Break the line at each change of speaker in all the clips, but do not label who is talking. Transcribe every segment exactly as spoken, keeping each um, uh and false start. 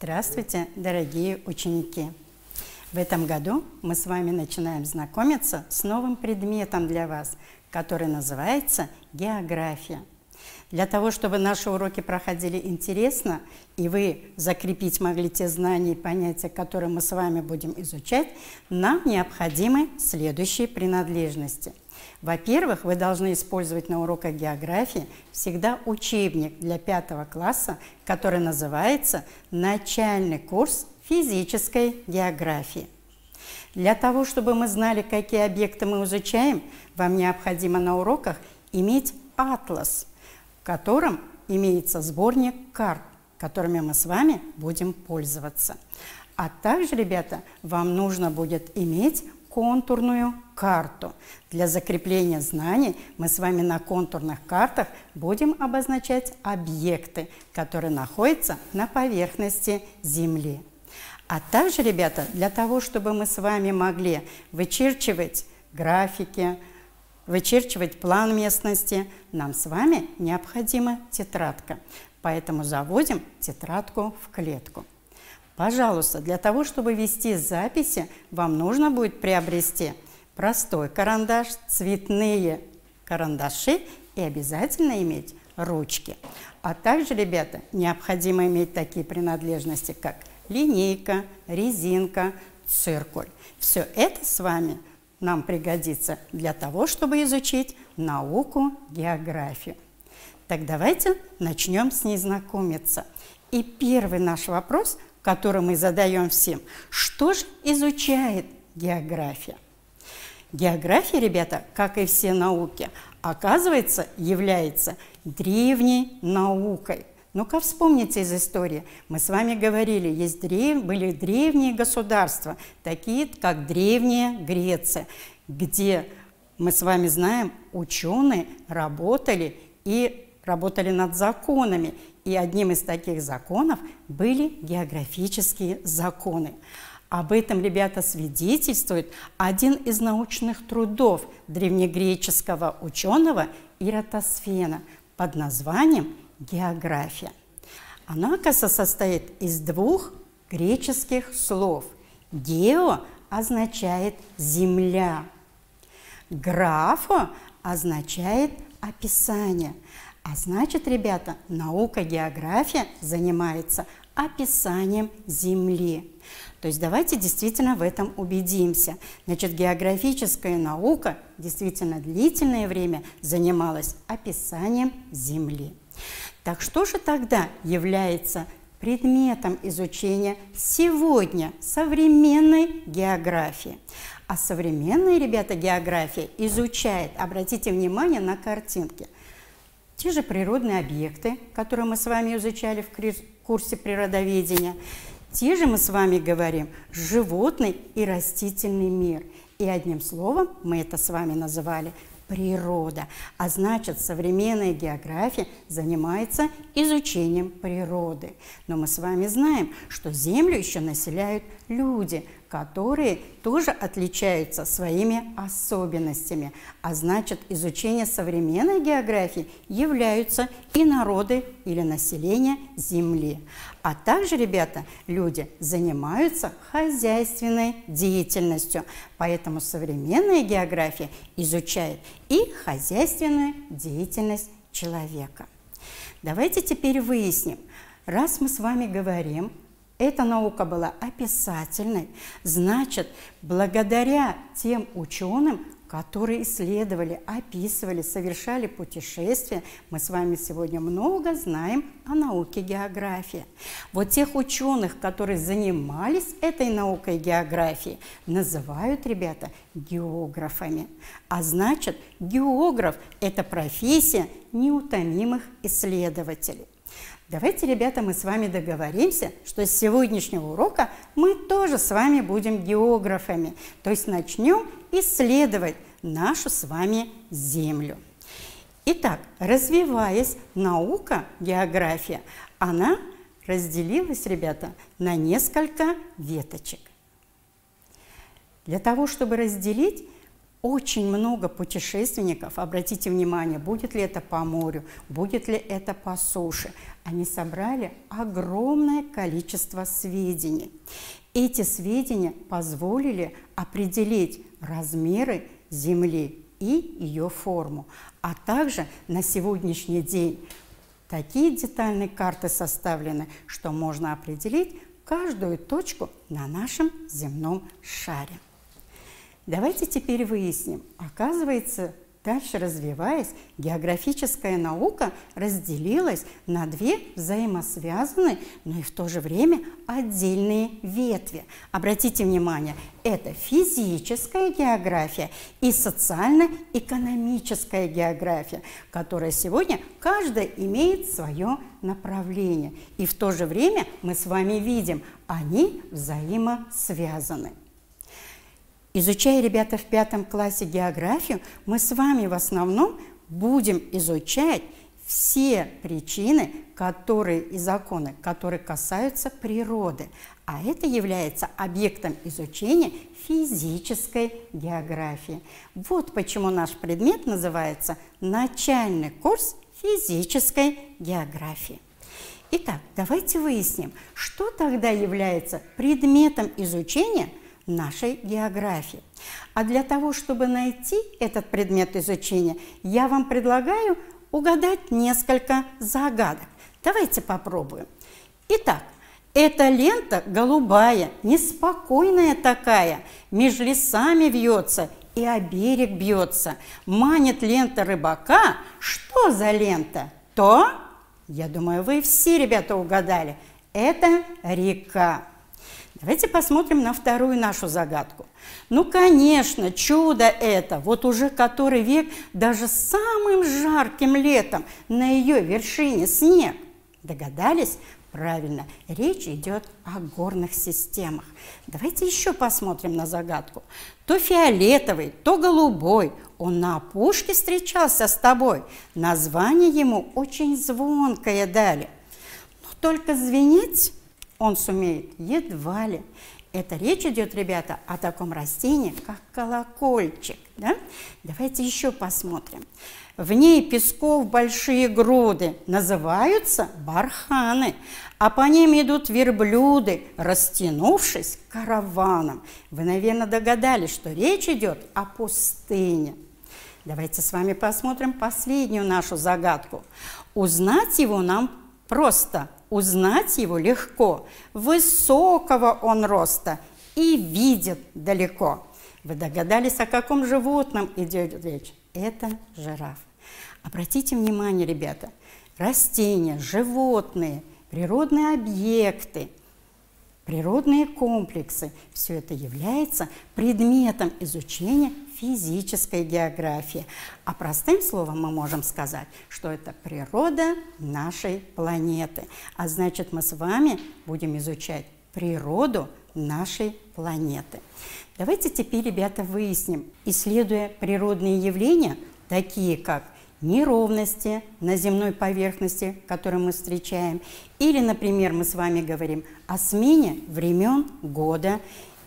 Здравствуйте, дорогие ученики! В этом году мы с вами начинаем знакомиться с новым предметом для вас, который называется география. Для того, чтобы наши уроки проходили интересно, и вы закрепить могли те знания и понятия, которые мы с вами будем изучать, нам необходимы следующие принадлежности. Во-первых, вы должны использовать на уроках географии всегда учебник для пятого класса, который называется «Начальный курс физической географии». Для того, чтобы мы знали, какие объекты мы изучаем, вам необходимо на уроках иметь атлас, в котором имеется сборник карт, которыми мы с вами будем пользоваться. А также, ребята, вам нужно будет иметь контурную карту. Для закрепления знаний мы с вами на контурных картах будем обозначать объекты, которые находятся на поверхности Земли. А также, ребята, для того, чтобы мы с вами могли вычерчивать графики, вычерчивать план местности, нам с вами необходима тетрадка. Поэтому заводим тетрадку в клетку. Пожалуйста, для того, чтобы вести записи, вам нужно будет приобрести простой карандаш, цветные карандаши и обязательно иметь ручки. А также, ребята, необходимо иметь такие принадлежности, как линейка, резинка, циркуль. Все это с вами нам пригодится для того, чтобы изучить науку географию. Так давайте начнем с ней знакомиться. И первый наш вопрос, который мы задаем всем: что же изучает география? География, ребята, как и все науки, оказывается, является древней наукой. Ну-ка вспомните из истории. Мы с вами говорили, есть древ... были древние государства, такие как Древняя Греция, где, мы с вами знаем, ученые работали и работали над законами. И одним из таких законов были географические законы. Об этом, ребята, свидетельствует один из научных трудов древнегреческого ученого Эратосфена под названием «География». Она, оказывается, состоит из двух греческих слов. «Гео» означает «земля», «графо» означает «описание». А значит, ребята, наука география занимается описанием Земли. То есть давайте действительно в этом убедимся. Значит, географическая наука действительно длительное время занималась описанием Земли. Так что же тогда является предметом изучения сегодня современной географии? А современная, ребята, география изучает, обратите внимание на картинки, те же природные объекты, которые мы с вами изучали в курсе природоведения, те же мы с вами говорим животный и растительный мир. И одним словом мы это с вами называли природа. А значит, современная география занимается изучением природы. Но мы с вами знаем, что Землю еще населяют люди, которые тоже отличаются своими особенностями. А значит, изучение современной географии являются и народы или население Земли. А также, ребята, люди занимаются хозяйственной деятельностью. Поэтому современная география изучает и хозяйственную деятельность человека. Давайте теперь выясним, раз мы с вами говорим, эта наука была описательной, значит, благодаря тем ученым, которые исследовали, описывали, совершали путешествия, мы с вами сегодня много знаем о науке географии. Вот тех ученых, которые занимались этой наукой географии, называют, ребята, географами. А значит, географ – это профессия неутомимых исследователей. Давайте, ребята, мы с вами договоримся, что с сегодняшнего урока мы тоже с вами будем географами. То есть начнем исследовать нашу с вами Землю. Итак, развиваясь, наука география, она разделилась, ребята, на несколько веточек. Для того, чтобы разделить, очень много путешественников, обратите внимание, будет ли это по морю, будет ли это по суше, они собрали огромное количество сведений. Эти сведения позволили определить размеры Земли и ее форму, а также на сегодняшний день такие детальные карты составлены, что можно определить каждую точку на нашем земном шаре. Давайте теперь выясним. Оказывается, дальше развиваясь, географическая наука разделилась на две взаимосвязанные, но и в то же время отдельные ветви. Обратите внимание, это физическая география и социально-экономическая география, которая сегодня каждая имеет свое направление. И в то же время мы с вами видим, они взаимосвязаны. Изучая, ребята, в пятом классе географию, мы с вами в основном будем изучать все причины, которые и законы, которые касаются природы. А это является объектом изучения физической географии. Вот почему наш предмет называется «Начальный курс физической географии». Итак, давайте выясним, что тогда является предметом изучения нашей географии. А для того, чтобы найти этот предмет изучения, я вам предлагаю угадать несколько загадок. Давайте попробуем. Итак, эта лента голубая, неспокойная такая, меж лесами вьется и о берег бьется. Манит лента рыбака. Что за лента? То, я думаю, вы все, ребята, угадали. Это река. Давайте посмотрим на вторую нашу загадку. Ну, конечно, чудо это. Вот уже который век, даже самым жарким летом на ее вершине снег. Догадались? Правильно, речь идет о горных системах. Давайте еще посмотрим на загадку. То фиолетовый, то голубой, он на опушке встречался с тобой. Название ему очень звонкое дали. Но только звенеть он сумеет едва ли. Это речь идет, ребята, о таком растении, как колокольчик. Да? Давайте еще посмотрим. В ней песков большие груды, называются барханы, а по ним идут верблюды, растянувшись караваном. Вы, наверное, догадались, что речь идет о пустыне. Давайте с вами посмотрим последнюю нашу загадку. Узнать его нам просто. Узнать его легко, высокого он роста и видит далеко. Вы догадались, о каком животном идет речь? Это жираф. Обратите внимание, ребята, растения, животные, природные объекты, природные комплексы – все это является предметом изучения физической географии. А простым словом мы можем сказать, что это природа нашей планеты. А значит, мы с вами будем изучать природу нашей планеты. Давайте теперь, ребята, выясним, исследуя природные явления, такие как неровности на земной поверхности, которые мы встречаем, или, например, мы с вами говорим о смене времен года,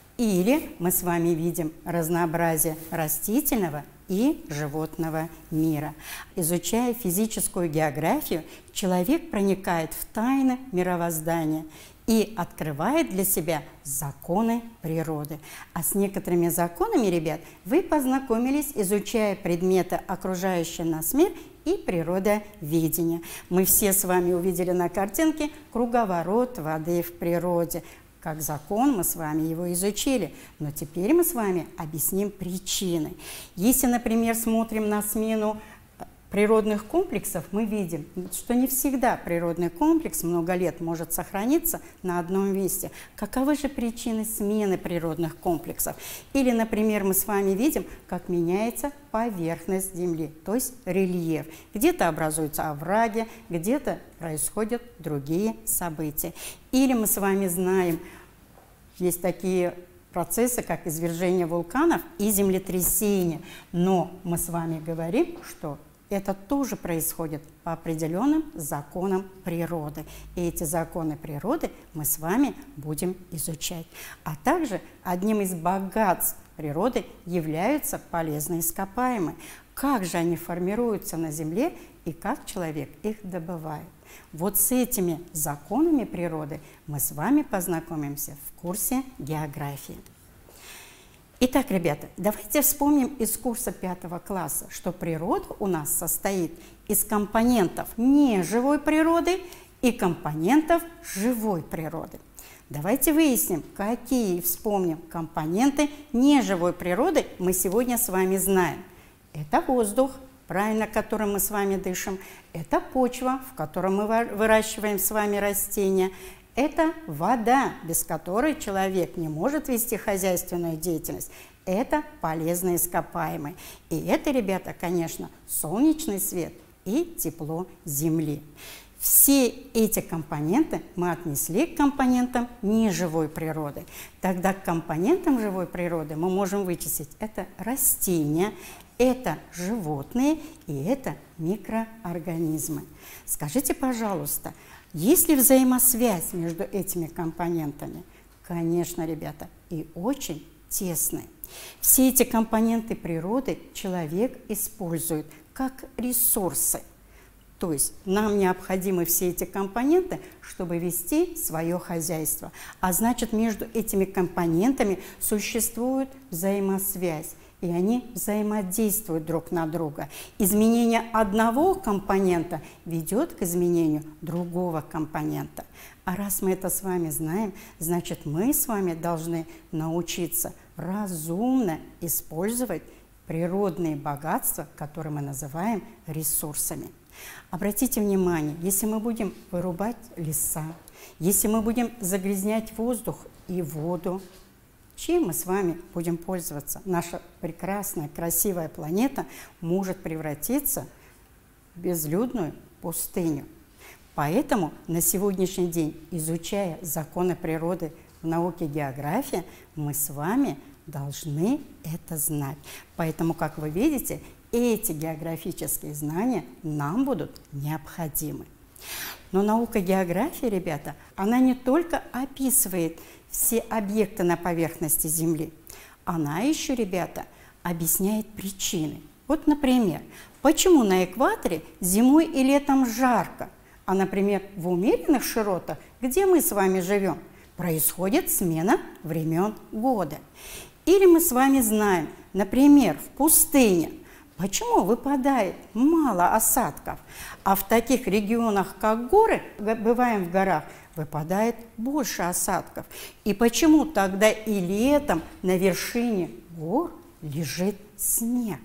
или мы с вами видим разнообразие растительного и животного мира. Изучая физическую географию, человек проникает в тайны мировоздания и открывает для себя законы природы. А с некоторыми законами, ребят, вы познакомились, изучая предметы окружающий нас мир и природоведение. Мы все с вами увидели на картинке круговорот воды в природе. Как закон мы с вами его изучили, но теперь мы с вами объясним причины. Если, например, смотрим на смену природных комплексов, мы видим, что не всегда природный комплекс много лет может сохраниться на одном месте. Каковы же причины смены природных комплексов? Или, например, мы с вами видим, как меняется поверхность Земли, то есть рельеф. Где-то образуются овраги, где-то происходят другие события. Или мы с вами знаем, есть такие процессы, как извержение вулканов и землетрясения. Но мы с вами говорим, что это тоже происходит по определенным законам природы. И эти законы природы мы с вами будем изучать. А также одним из богатств природы являются полезные ископаемые. Как же они формируются на Земле и как человек их добывает. Вот с этими законами природы мы с вами познакомимся в курсе географии. Итак, ребята, давайте вспомним из курса пятого класса, что природа у нас состоит из компонентов неживой природы и компонентов живой природы. Давайте выясним, какие, вспомним, компоненты неживой природы мы сегодня с вами знаем. Это воздух, правильно, которым мы с вами дышим. Это почва, в которой мы выращиваем с вами растения. Это вода, без которой человек не может вести хозяйственную деятельность. Это полезные ископаемые. И это, ребята, конечно, солнечный свет и тепло Земли. Все эти компоненты мы отнесли к компонентам неживой природы. Тогда к компонентам живой природы мы можем вычислить это растения, это животные и это микроорганизмы. Скажите, пожалуйста, есть ли взаимосвязь между этими компонентами? Конечно, ребята, и очень тесная. Все эти компоненты природы человек использует как ресурсы. То есть нам необходимы все эти компоненты, чтобы вести свое хозяйство. А значит, между этими компонентами существует взаимосвязь. И они взаимодействуют друг на друга. Изменение одного компонента ведет к изменению другого компонента. А раз мы это с вами знаем, значит, мы с вами должны научиться разумно использовать природные богатства, которые мы называем ресурсами. Обратите внимание, если мы будем вырубать леса, если мы будем загрязнять воздух и воду, чем мы с вами будем пользоваться? Наша прекрасная, красивая планета может превратиться в безлюдную пустыню. Поэтому на сегодняшний день, изучая законы природы в науке география, мы с вами должны это знать. Поэтому, как вы видите, эти географические знания нам будут необходимы. Но наука географии, ребята, она не только описывает все объекты на поверхности Земли, она еще, ребята, объясняет причины. Вот, например, почему на экваторе зимой и летом жарко, а, например, в умеренных широтах, где мы с вами живем, происходит смена времен года. Или мы с вами знаем, например, в пустыне, почему выпадает мало осадков, а в таких регионах, как горы, бываем в горах, выпадает больше осадков. И почему тогда и летом на вершине гор лежит снег?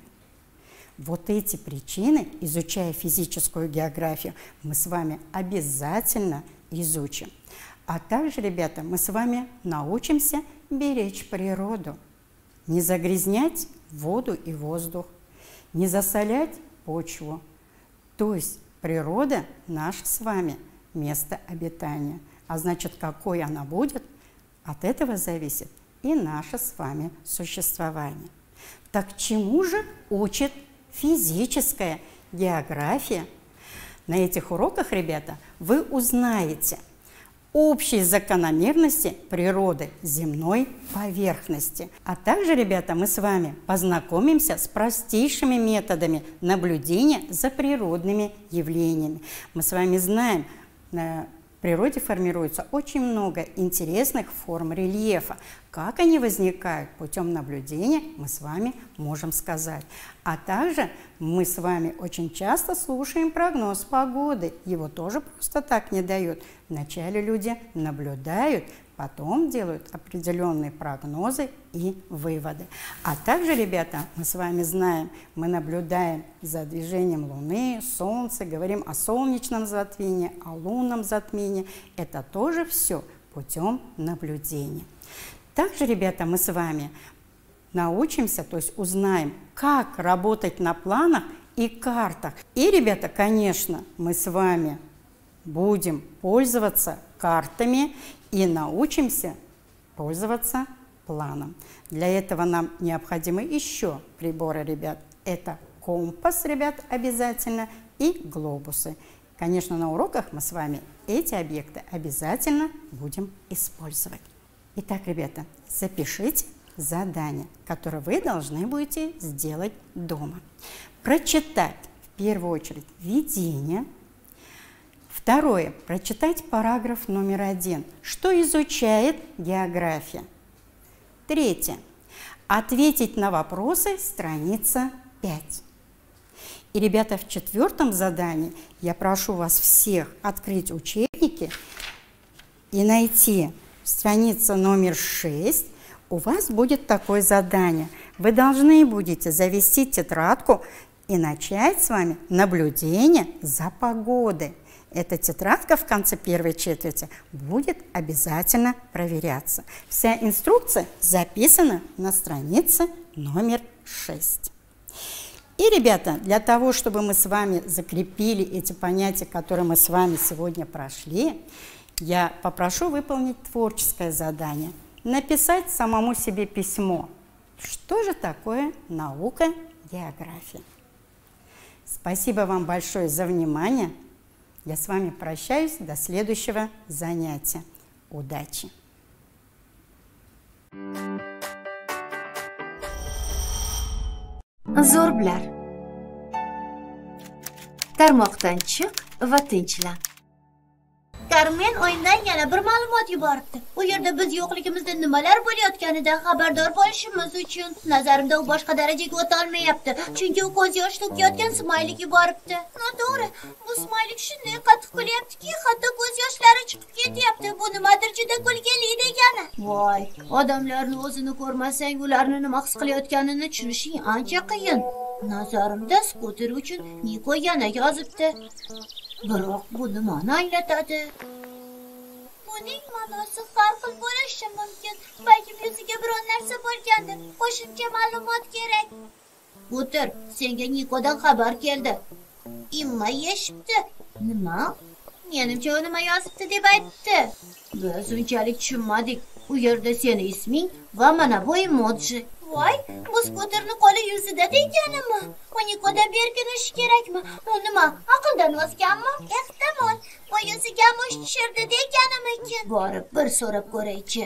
Вот эти причины, изучая физическую географию, мы с вами обязательно изучим. А также, ребята, мы с вами научимся беречь природу, не загрязнять воду и воздух, не засолять почву. То есть природа наше с вами место обитания. А значит, какой она будет, от этого зависит и наше с вами существование. Так чему же учит физическая география? На этих уроках, ребята, вы узнаете общие закономерности природы земной поверхности. А также, ребята, мы с вами познакомимся с простейшими методами наблюдения за природными явлениями. Мы с вами знаем, в природе формируется очень много интересных форм рельефа. Как они возникают путем наблюдения, мы с вами можем сказать. А также мы с вами очень часто слушаем прогноз погоды. Его тоже просто так не дают. Вначале люди наблюдают, потом делают определенные прогнозы и выводы. А также, ребята, мы с вами знаем, мы наблюдаем за движением Луны, Солнца, говорим о солнечном затмении, о лунном затмении. Это тоже все путем наблюдения. Также, ребята, мы с вами научимся, то есть узнаем, как работать на планах и картах. И, ребята, конечно, мы с вами будем пользоваться картами и научимся пользоваться планом. Для этого нам необходимы еще приборы, ребят. Это компас, ребят, обязательно, и глобусы. Конечно, на уроках мы с вами эти объекты обязательно будем использовать. Итак, ребята, запишите задание, которое вы должны будете сделать дома. Прочитать в первую очередь введение. Второе. Прочитать параграф номер один. Что изучает география? Третье. Ответить на вопросы, страница пять. И, ребята, в четвертом задании я прошу вас всех открыть учебники и найти страницу номер шесть. У вас будет такое задание. Вы должны будете завести тетрадку и начать с вами наблюдение за погодой. Эта тетрадка в конце первой четверти будет обязательно проверяться. Вся инструкция записана на странице номер шесть. И, ребята, для того, чтобы мы с вами закрепили эти понятия, которые мы с вами сегодня прошли, я попрошу выполнить творческое задание. Написать самому себе письмо. Что же такое наука география? Спасибо вам большое за внимание. Я с вами прощаюсь до следующего занятия. Удачи!
Zo'r bilar. Tarmoqdan chiq va tinchlan.
Karmen o'yindan yana bir ma'lumot yuboribdi. U yerda biz yo'qligimizda nimalar bo'layotganidan xabardor bo'lishimiz uchun. Nazarimda u boshqa darajaga o'ta olmayapti, chunki u ko'z yosh to'kayotgan smaylik yuboribdi. Noto'g'ri, bu smaylik shunday qattiq kulyaptiki, hatto ko'z yoshlari chiqib ketyapti. Bu nimadir juda kulgili degani. Voy, odamlarni o'zini ko'rmasang, ularni nima his qilayotganini tushunishing ancha qiyin. Nazarimda skuter uchun Niko yana yozibdi. Biroq bu nimani anglatadi? Buning ma'nosi har xil bo'lishi mumkin. Balkim yuziga biror narsa bo'lgandir. Qo'shimcha ma'lumot kerak. Skuter, senga Nikodan xabar keldi. Imma yeshibdi. Nima? Menimcha u nima yozibdi deb aytdi. Biz unchalik tushunmadik. U yerda seni isming va mana bu emoji. Voy, bu skuterni qo'li yuzida deganimi? U Nikodan berkinishi kerakmi? U nima, aqldan ozganmi? Ehtimol, bu yuziga mush tushirdi deganimikin. Borib bir so'rab ko'raychi.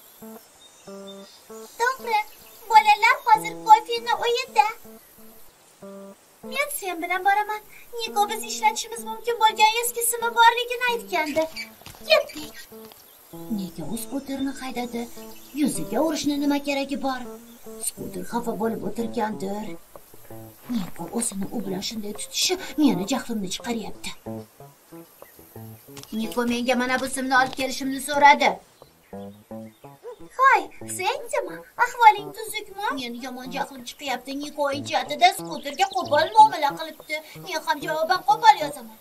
To'g'ri, bolalar hozir kofeni uyida. Men sen bilan boraman. Niko biz ishlatishimiz mumkin bo'lgan eski simi borligini aytgandi. Ketdik. Nega u skuterni haydadi? Yuziga urishni nima keragi bor? Skuter xafa bo'lib o'tirgandir. Niko o'zini u bilan shunday tutishi meni jahlimni chiqaryapti. Niko menga mana bu simni olib kelishimni so'radi. Hoy, sendimi? Ahvoling tuzukmi? Meni yomon jahlim chiqyapti. Niko o'yinchoqda skuterga qo'pol muomala qilibdi. Men ham javoban qo'pol yozaman.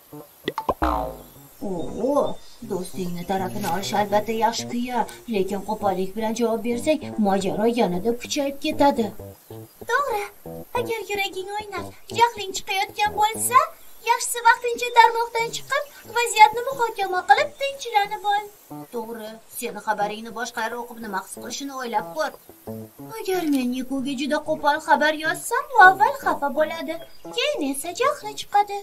Oo, do'stingni tarafini olish albatta yaxshi-ku, lekin qo'pollik bilan javob bersang, mojaro yanada kuchayib ketadi. To'g'ri. Agar yuraging o'ynab, jahling chiqayotgan bo'lsa, yaxshisi vaqtincha tarmoqdan chiqib, vaziyatni muhokama qilib tinchlanib ol. To'g'ri, seni xabaringni boshqalar o'qib nima his qilishini o'ylab ko'r. Agar men Nikoga juda qo'pol xabar yozsam, avval xafa bo'ladi, keyin esa jahli chiqadi.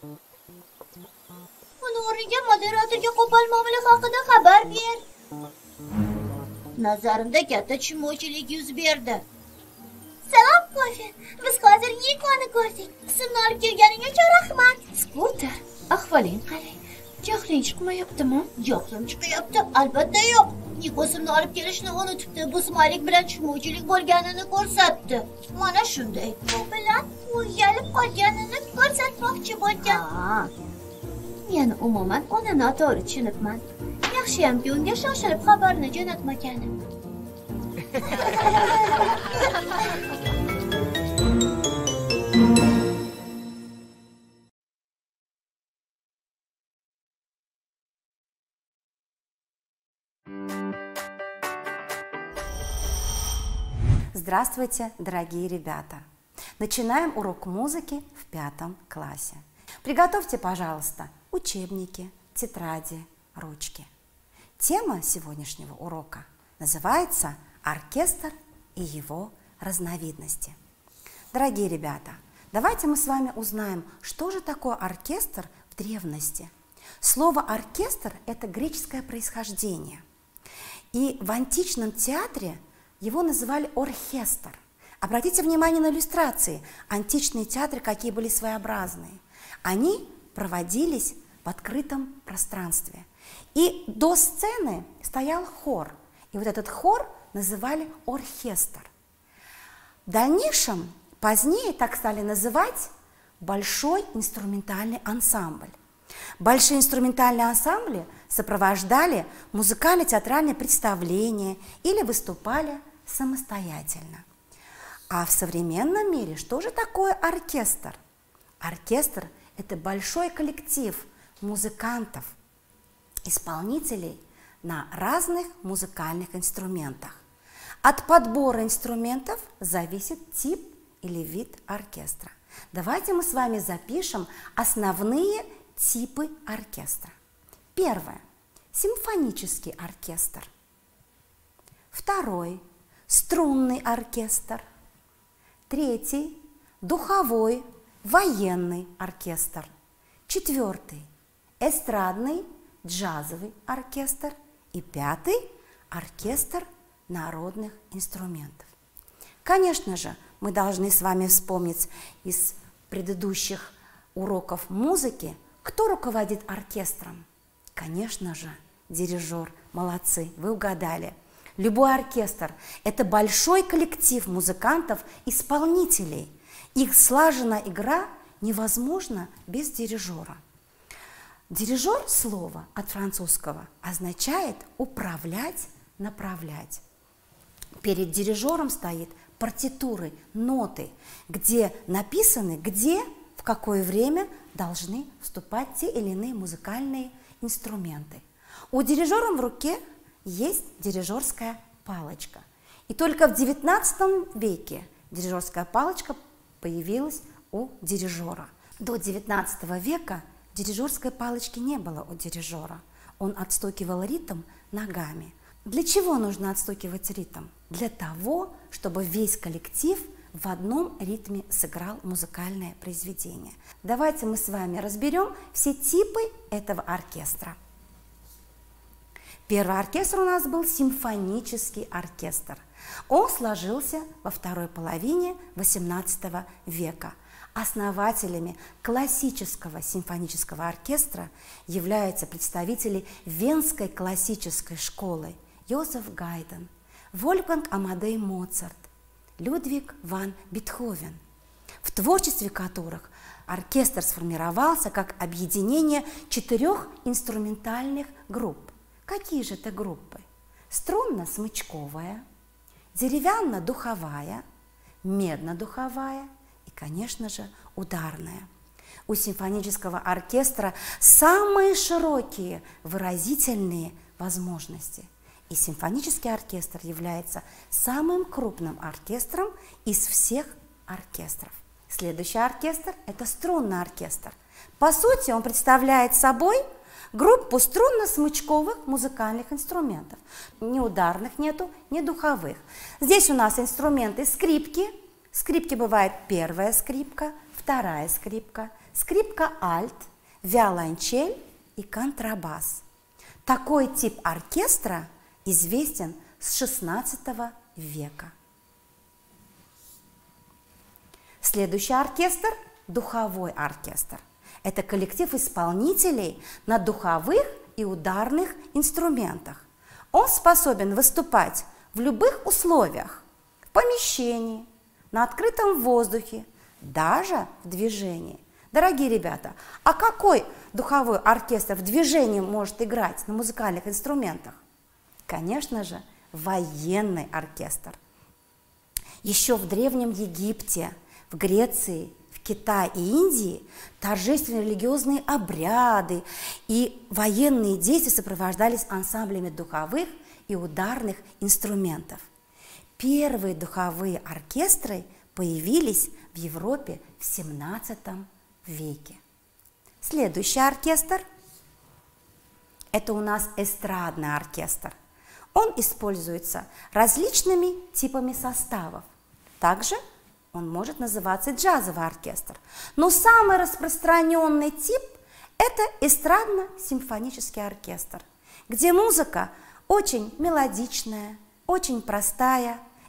Uni o'rniga moderatorga qo'pol muomala haqida xabar ber. Nazarimda katta tushunmovchilik yuz berdi. Salom, Kofi. Biz hozir Nikoni ko'rdik. Simni olib kelganing uchun rahmat. Skuter, ahvoling qalay? Jahling chiqmayaptimi? Jahlim chiqyapti, albatta yo'q. Niko simni olib kelishni unutibdi. Bu smaylik bilan tushunmovchilik bo'lganini ko'rsatdi. Mana shunday. Bu bilan uyalib qolganini ko'rsatmoqchi bo'lgan. Ha. Men umuman uni noto'g'ri tushunibman. Yaxshiyamki unga shoshilib xabarni jo'natmaganim.
Здравствуйте, дорогие ребята! Начинаем урок музыки в пятом классе. Приготовьте, пожалуйста, учебники, тетради, ручки. Тема сегодняшнего урока называется «Оркестр и его разновидности». Дорогие ребята, давайте мы с вами узнаем, что же такое оркестр в древности. Слово «оркестр» – это греческое происхождение. И в античном театре его называли оркестр. Обратите внимание на иллюстрации. Античные театры какие были своеобразные. Они проводились в открытом пространстве. И до сцены стоял хор. И вот этот хор называли оркестр. В дальнейшем, позднее так стали называть большой инструментальный ансамбль. Большие инструментальные ансамбли сопровождали музыкально-театральные представления или выступали самостоятельно. А в современном мире что же такое оркестр? Оркестр – это большой коллектив музыкантов, исполнителей на разных музыкальных инструментах. От подбора инструментов зависит тип или вид оркестра. Давайте мы с вами запишем основные типы оркестра. Первое – симфонический оркестр. Второй – струнный оркестр. Третий – духовой военный оркестр. Четвертый – эстрадный джазовый оркестр. И пятый – оркестр народных инструментов. Конечно же, мы должны с вами вспомнить из предыдущих уроков музыки, кто руководит оркестром. Конечно же, дирижер. Молодцы, вы угадали. Любой оркестр – это большой коллектив музыкантов-исполнителей. Их слаженная игра невозможна без дирижера. Дирижер – слово от французского означает управлять, направлять. Перед дирижером стоит партитуры, ноты, где написаны, где, в какое время должны вступать те или иные музыкальные инструменты. У дирижера в руке есть дирижерская палочка. И только в девятнадцатом веке дирижерская палочка появилась у дирижера. До девятнадцатого века дирижерской палочки не было у дирижера. Он отстукивал ритм ногами. Для чего нужно отстукивать ритм? Для того, чтобы весь коллектив в одном ритме сыграл музыкальное произведение. Давайте мы с вами разберем все типы этого оркестра. Первый оркестр у нас был симфонический оркестр. Он сложился во второй половине восемнадцатого века. Основателями классического симфонического оркестра являются представители Венской классической школы Йозеф Гайден, Вольфганг Амадей Моцарт, Людвиг ван Бетховен, в творчестве которых оркестр сформировался как объединение четырех инструментальных групп. Какие же это группы? Струнно-смычковая, деревянно-духовая, медно-духовая и, конечно же, ударная. У симфонического оркестра самые широкие выразительные возможности. И симфонический оркестр является самым крупным оркестром из всех оркестров. Следующий оркестр – это струнный оркестр. По сути, он представляет собой группу струнно-смычковых музыкальных инструментов. Ни ударных нету, ни духовых. Здесь у нас инструменты скрипки. Скрипки бывает первая скрипка, вторая скрипка, скрипка альт, виолончель и контрабас. Такой тип оркестра известен с шестнадцатого века. Следующий оркестр – духовой оркестр. Это коллектив исполнителей на духовых и ударных инструментах. Он способен выступать в любых условиях – в помещении, на открытом воздухе, даже в движении. Дорогие ребята, а какой духовой оркестр в движении может играть на музыкальных инструментах? Конечно же, военный оркестр. Еще в Древнем Египте, в Греции, в Китае и Индии торжественные религиозные обряды и военные действия сопровождались ансамблями духовых и ударных инструментов. Первые духовые оркестры появились в Европе в семнадцатом веке. Следующий оркестр – это у нас эстрадный оркестр. Он используется различными типами составов. Также он может называться джазовый оркестр. Но самый распространенный тип – это эстрадно-симфонический оркестр, где музыка очень мелодичная, очень простая,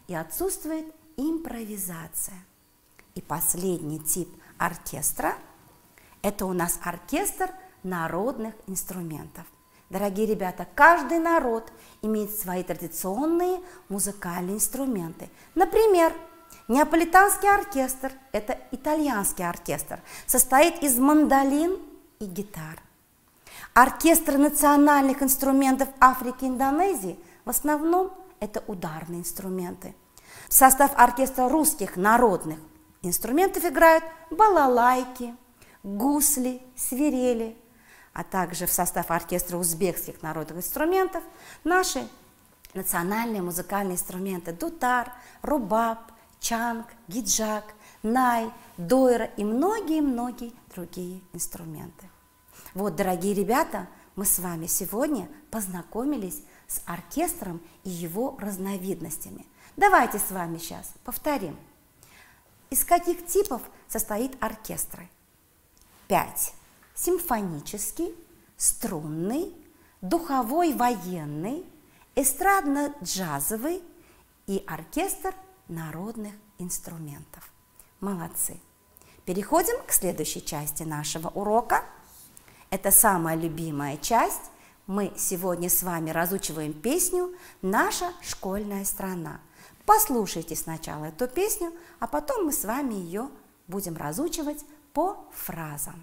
и отсутствует импровизация. И последний тип оркестра – это у нас оркестр народных инструментов. Дорогие ребята, каждый народ имеет свои традиционные музыкальные инструменты. Например, неаполитанский оркестр – это итальянский оркестр, состоит из мандолин и гитар. Оркестры национальных инструментов Африки и Индонезии в основном это ударные инструменты. В состав оркестра русских народных инструментов играют балалайки, гусли, свирели, а также в состав оркестра узбекских народных инструментов наши национальные музыкальные инструменты дутар, рубаб, чанг, гиджак, най, дойра и многие-многие другие инструменты. Вот, дорогие ребята, мы с вами сегодня познакомились с оркестром и его разновидностями. Давайте с вами сейчас повторим. Из каких типов состоит оркестры? Пять. Симфонический, струнный, духовой военный, эстрадно-джазовый и оркестр народных инструментов. Молодцы! Переходим к следующей части нашего урока. Это самая любимая часть. Мы сегодня с вами разучиваем песню «Наша школьная страна». Послушайте сначала эту песню, а потом мы с вами ее будем разучивать по фразам.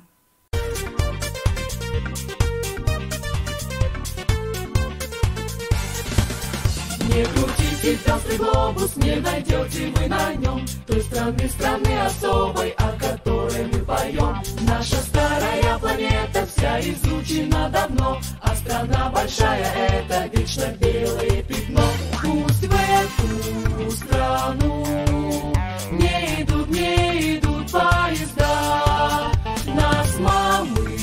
Не крутите пестрый глобус, не найдете вы на нем той страны, страны особой, о которой мы поем. Наша старая планета вся изучена давно, а страна большая — это вечно белое пятно. Пусть в эту страну не идут, не идут поезда, нас мамы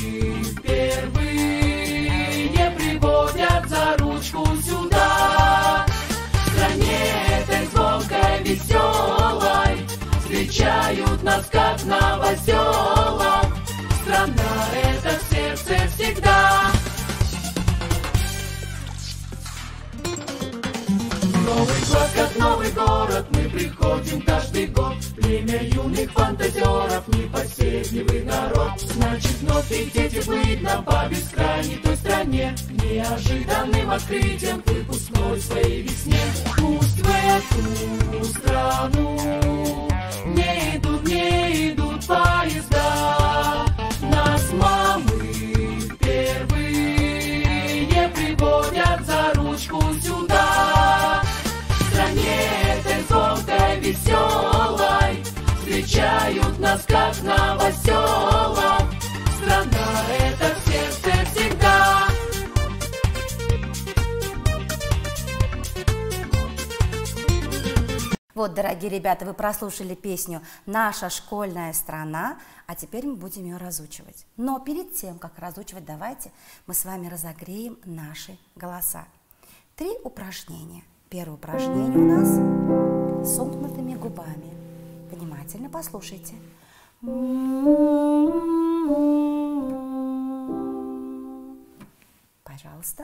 впервые приводят за ручку сюда. В стране этой звонкой, веселой встречают нас, как новоселов. Страна — это в сердце всегда. Новый класс, как новый город, мы приходим каждый год. Племя юных фантазеров, непоседливый народ. Значит, вновь летите быть нам по бескрайней той стране, неожиданным открытием выпускной своей весне. Пусть в эту страну не идут, не идут поезда, нас мамы впервые приводят за ручку сюда. В стране этой звонкой, веселой встречают нас, как новоселов. Страна — это в сердце всегда.
Вот, дорогие ребята, вы прослушали песню «Наша школьная страна», а теперь мы будем ее разучивать. Но перед тем, как разучивать, давайте мы с вами разогреем наши голоса. Три упражнения. Первое упражнение у нас с сомкнутыми губами. Внимательно послушайте. Пожалуйста.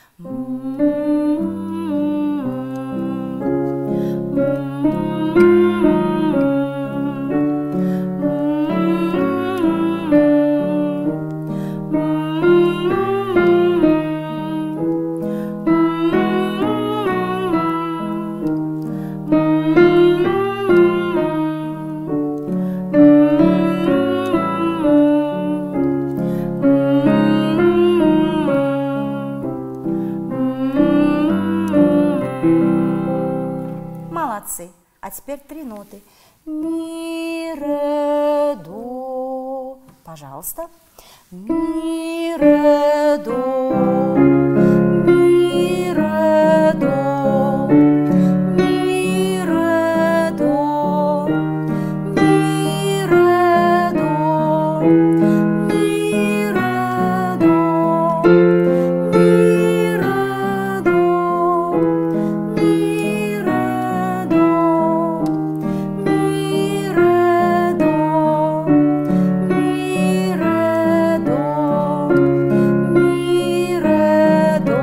Молодцы. А теперь три ноты. Ми, ре, до. Пожалуйста. Ми, ре, до. Ми, ре, до. Ми, ре, до. Ми, ре, до. Ми, ре, до. Ми, ре, до. Ми, ре, до. Ми, ре, до. Ми, ре, до. Ми, ре, до.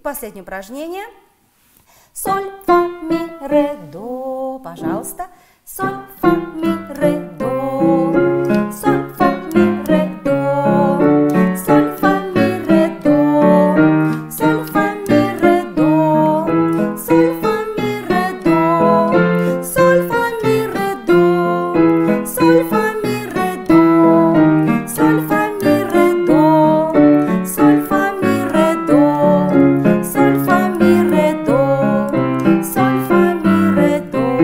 последнее упражнение. Соль, фа, ми, ре, до. Пожалуйста. Соль, фа, ми, ре, до. Соль, фа, ми, ре, до. Соль, фа, ми, ре, до. Соль, фа, ми, ре, до. Соль, фа, ми, ре, до. Соль, фа, ми, ре, до. Соль, фа, ми, ре, до. Соль, фа, ми, ре, до. Соль, фа, ми, ре, до. Соль, фа, ми, ре, до. Соль, фа, ми, ре, до.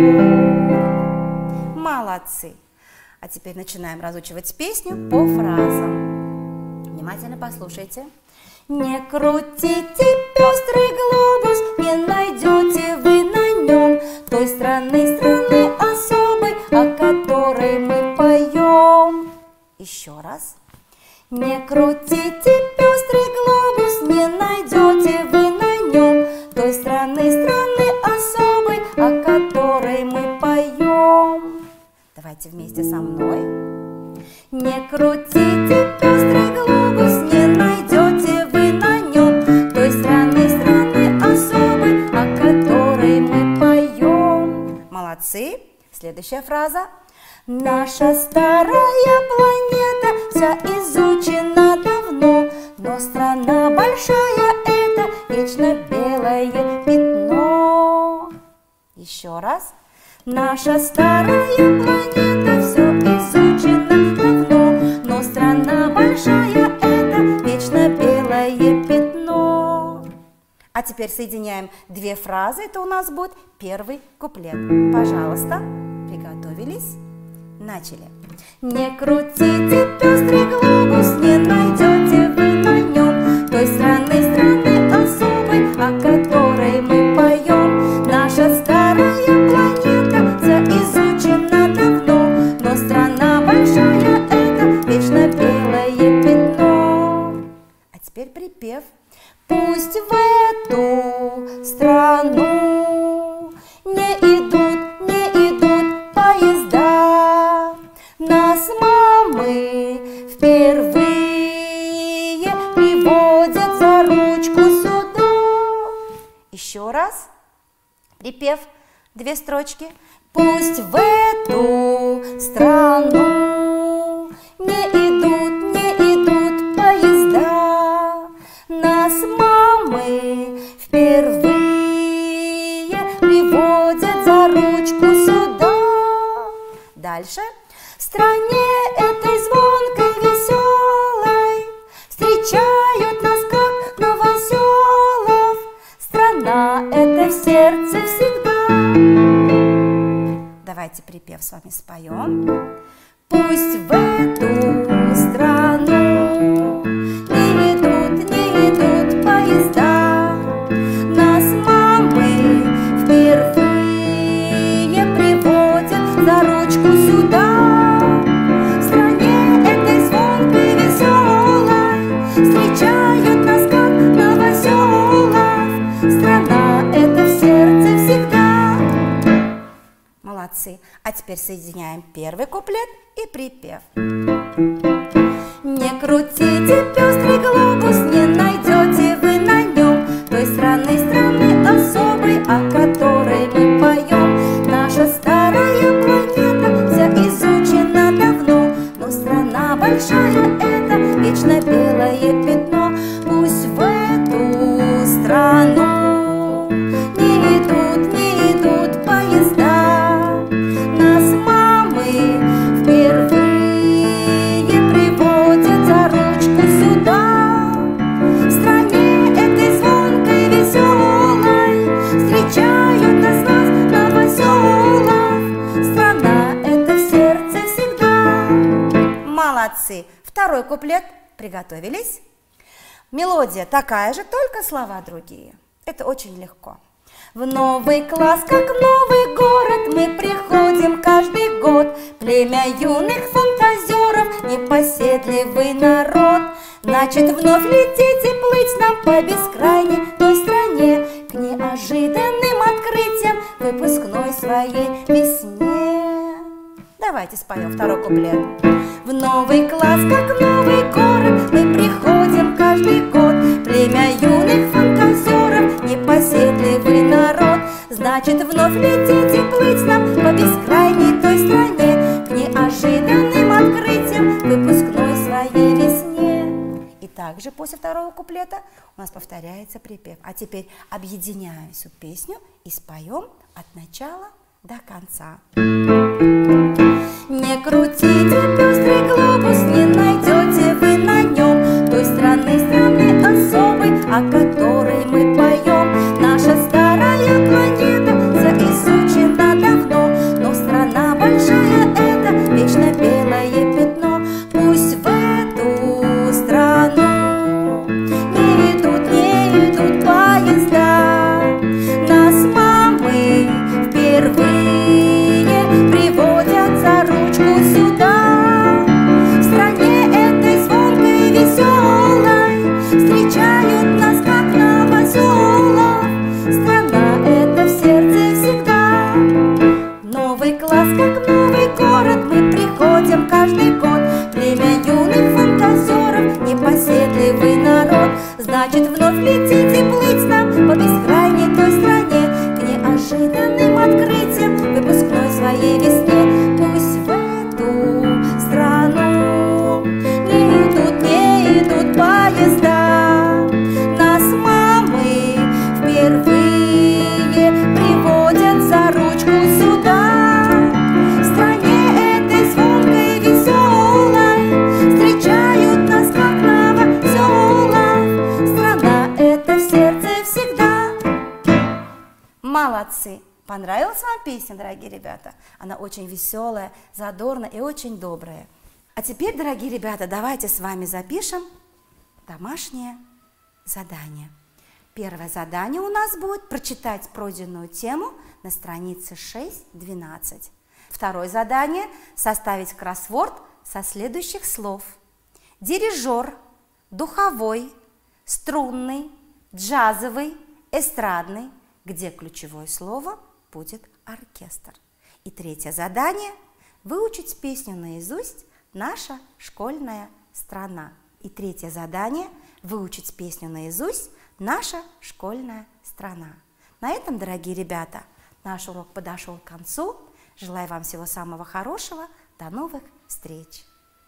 Молодцы! А теперь начинаем разучивать песню по фразам. Внимательно послушайте. Не крутите пестрый глобус, не найдете вы на нем той страны, страны особой, о которой мы поем. Еще раз. Не крутите пестрый глобус, не найдете вы на нем той страны, страны особой, о которой мы поем. Давайте вместе со мной. Не крутите пестрый глобус, не найдете вы на нем той страны, страны особой, о которой мы поем. Молодцы. Следующая фраза. Наша старая планета вся изучена давно, но страна большая — это вечно белое пятно. Еще раз. Наша старая планета все изучена давно, но страна большая — это вечно белое пятно. А теперь соединяем две фразы. Это у нас будет первый куплет. Пожалуйста, приготовились. Начали. Не крутите пестрый глобус, не найдете вы на нем той страны, страны особой, о которой мы поем. Наша старая планета вся изучена давно, но страна большая — это вечно белое пятно. А теперь припев. Пусть в эту страну не идут, не идут поезда, нас мамы впервые приводят за ручку сюда. Еще раз. Припев. Две строчки. Пусть в эту страну не идут, не идут поезда, нас мамы впервые приводят за ручку сюда. Дальше. В стране этой звонкой, веселой встречают нас как новоселов. Страна — это в сердце всегда. Давайте припев с вами споем. Пусть в эту страну не идут, не идут поезда, нас мамы впервые приводят за ручку сюда. В стране этой звонкой, веселой встречают нас как новоселов. Страна — это в сердце всегда. Молодцы. А теперь соединяем первый куплет и припев. Не крутите пестрый глобус, не найдете вы на нем той страны, страны особой, о которой мы поем. Наша старая планета вся изучена давно, но страна большая — это вечно белое пятно. Пусть в эту страну не идут, не идут поезда, нас мамы впервые приводят за ручку сюда. В стране этой звонкой, веселой встречают нас, нас новоселов. Страна — это в сердце всегда. Молодцы. Второй куплет. Приготовились? Мелодия такая же, только слова другие. Это очень легко. В новый класс, как в новый город, мы приходим каждый год. Племя юных фантазеров, непоседливый народ. Значит, вновь лететь и плыть нам по бескрайней той стране, к неожиданным открытиям выпускной своей весне. Давайте споем второй куплет. В новый класс, как в новый город, мы приходим каждый год. Племя юных фантазеров, Значит, вновь лететь и плыть нам по бескрайней той стране, к неожиданным открытиям выпускной своей весне. И также после второго куплета у нас повторяется припев. А теперь объединяем всю песню и споем от начала до конца. Не крутите пестрый глобус, не найдете вы на нем той страны, страны особой, о которой мы поем. Наша старая планета заизучена давно, но страна большая — это вечно белое пятно. Пусть в эту страну не идут, не идут поезда, нас мамы впервые приводят за ручку сюда. В стране этой звонкой, веселой встречают нас как новоселов. Страна эта в сердце всегда. Новый класс, как новый город, мы приходим каждый год. Племя юных фантазеров, непоседливый народ. Значит, вновь лететь и плыть нам по бескрайней той стране, к неожиданным открытиям выпускной своей весне. Пусть в эту страну не идут, не идут поезда, нас мамы впервые приводят за ручку сюда. В стране этой звонкой, веселой встречают нас как новоселов. Страна эта в сердце всегда. Молодцы! Понравилась вам песня, дорогие ребята? Она очень веселая, задорная и очень добрая. А теперь, дорогие ребята, давайте с вами запишем домашнее задание. Первое задание у нас будет прочитать пройденную тему на странице шесть двенадцать. Второе задание – составить кроссворд со следующих слов: дирижер, духовой, струнный, джазовый, эстрадный, где ключевое слово будет оркестр. И третье задание – выучить песню наизусть «Наша школьная страна». И третье задание – выучить песню наизусть «Наша школьная страна». На этом, дорогие ребята, наш урок подошел к концу. Желаю вам всего самого хорошего. До новых встреч!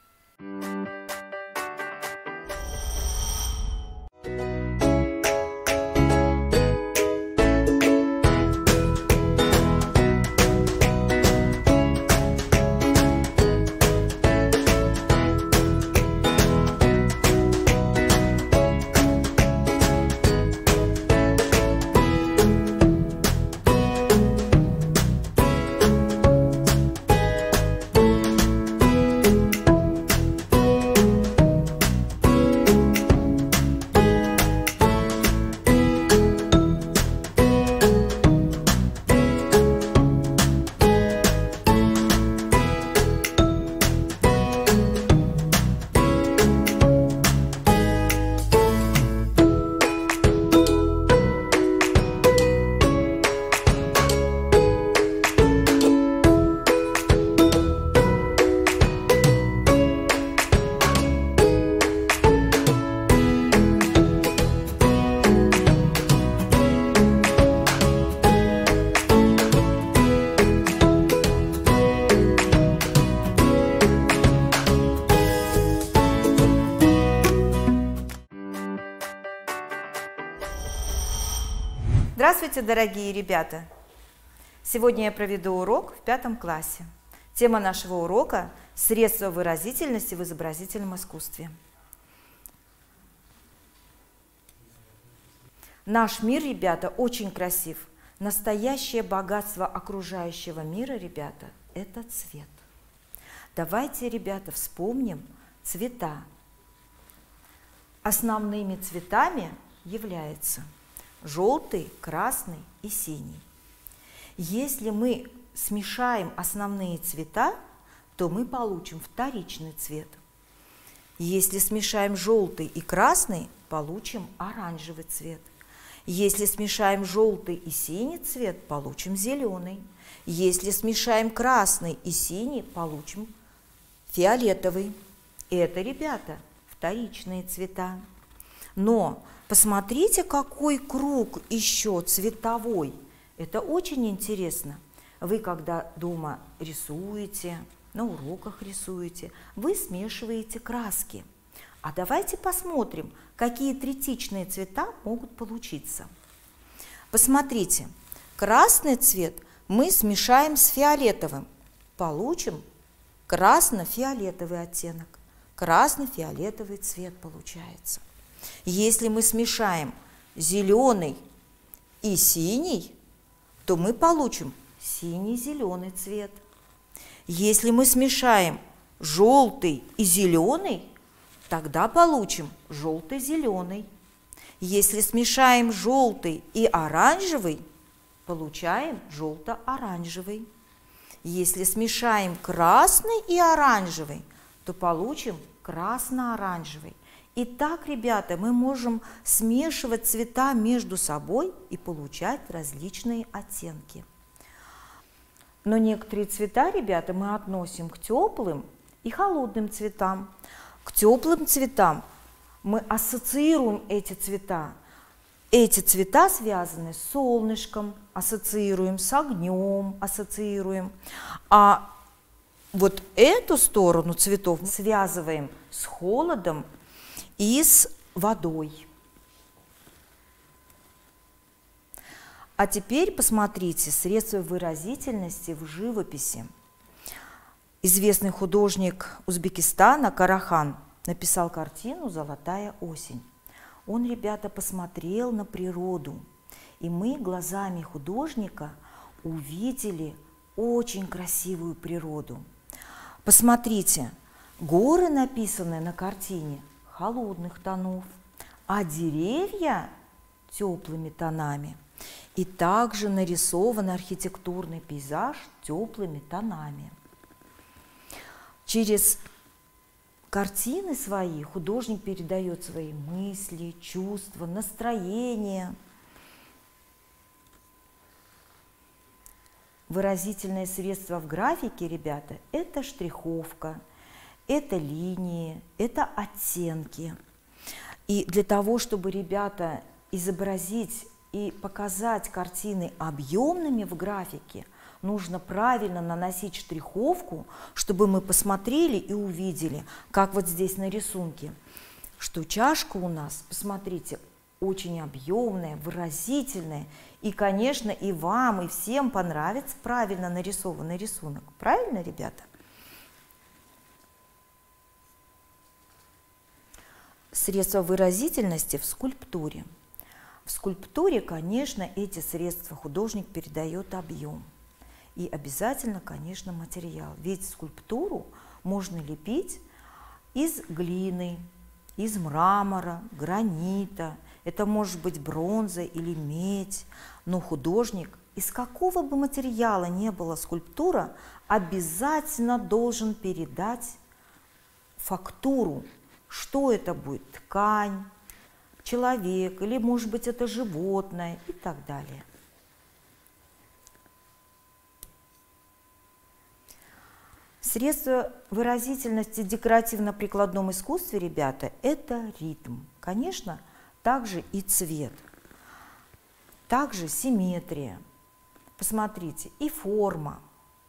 Здравствуйте, дорогие ребята! Сегодня я проведу урок в пятом классе. Тема нашего урока – средства выразительности в изобразительном искусстве. Наш мир, ребята, очень красив. Настоящее богатство окружающего мира, ребята, это цвет. Давайте, ребята, вспомним цвета. Основными цветами являются желтый, красный и синий. Если мы смешаем основные цвета, то мы получим вторичный цвет. Если смешаем желтый и красный, получим оранжевый цвет. Если смешаем желтый и синий цвет, получим зеленый. Если смешаем красный и синий, получим фиолетовый. Это, ребята, вторичные цвета. Но посмотрите, какой круг еще цветовой Это очень интересно. Вы, когда дома рисуете, на уроках рисуете, вы смешиваете краски. А давайте посмотрим, какие третичные цвета могут получиться. Посмотрите, красный цвет мы смешаем с фиолетовым. Получим красно-фиолетовый оттенок. Красно-фиолетовый цвет получается. Если мы смешаем зеленый и синий, то мы получим синий-зеленый цвет. Если мы смешаем желтый и зеленый, тогда получим желтый-зеленый. Если смешаем желтый и оранжевый, получаем желто-оранжевый. Если смешаем красный и оранжевый, то получим красно-оранжевый. Итак, ребята, мы можем смешивать цвета между собой и получать различные оттенки. Но некоторые цвета, ребята, мы относим к теплым и холодным цветам. К теплым цветам мы ассоциируем эти цвета. Эти цвета связаны с солнышком, ассоциируем с огнем, ассоциируем. А вот эту сторону цветов мы связываем с холодом и с водой. А теперь посмотрите средства выразительности в живописи. Известный художник Узбекистана Карахан написал картину «Золотая осень». Он, ребята, посмотрел на природу, и мы глазами художника увидели очень красивую природу. Посмотрите, горы написаны на картине холодных тонов, а деревья теплыми тонами. И также нарисован архитектурный пейзаж теплыми тонами. Через картины свои художник передает свои мысли, чувства, настроения. Выразительные средства в графике, ребята, это штриховка, это линии, это оттенки. И для того, чтобы, ребята, изобразить и показать картины объемными в графике, нужно правильно наносить штриховку, чтобы мы посмотрели и увидели, как вот здесь на рисунке, что чашка у нас, посмотрите, очень объемная, выразительная. И, конечно, и вам, и всем понравится правильно нарисованный рисунок. Правильно, ребята? Средства выразительности в скульптуре. В скульптуре, конечно, эти средства художник передает объем. И обязательно, конечно, материал. Ведь скульптуру можно лепить из глины, из мрамора, гранита. Это может быть бронза или медь. Но художник, из какого бы материала ни была скульптура, обязательно должен передать фактуру. Что это будет? Ткань, человек, или, может быть, это животное и так далее. Средства выразительности в декоративно-прикладном искусстве, ребята, это ритм. Конечно, также и цвет, также симметрия. Посмотрите, и форма.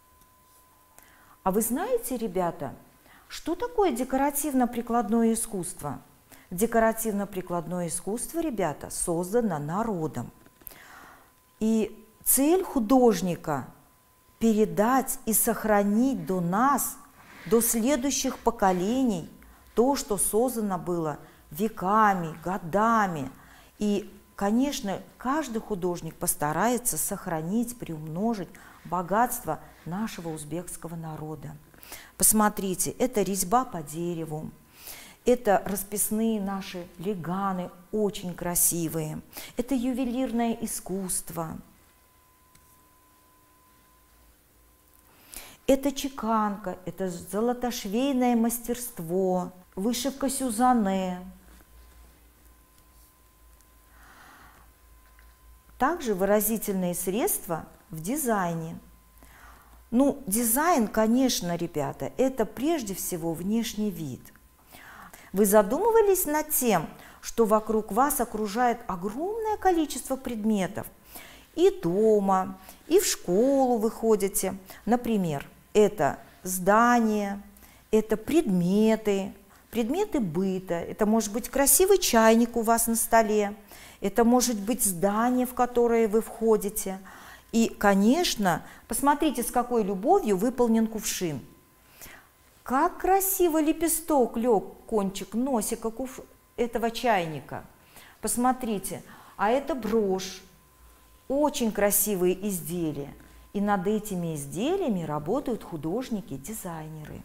А вы знаете, ребята, что такое декоративно-прикладное искусство? Декоративно-прикладное искусство, ребята, создано народом. И цель художника – передать и сохранить до нас, до следующих поколений, то, что создано было веками, годами. И, конечно, каждый художник постарается сохранить, приумножить богатство нашего узбекского народа. Посмотрите, это резьба по дереву. Это расписные наши леганы, очень красивые. Это ювелирное искусство. Это чеканка, это золотошвейное мастерство, вышивка сюзанне. Также выразительные средства в дизайне. Ну, дизайн, конечно, ребята, это прежде всего внешний вид. Вы задумывались над тем, что вокруг вас окружает огромное количество предметов, и дома, и в школу вы ходите. Например, это здание, это предметы, предметы быта, это может быть красивый чайник у вас на столе, это может быть здание, в которое вы входите. И, конечно, посмотрите, с какой любовью выполнен кувшин. Как красиво лепесток лег, кончик носика этого чайника. Посмотрите, а это брошь. Очень красивые изделия. И над этими изделиями работают художники-дизайнеры.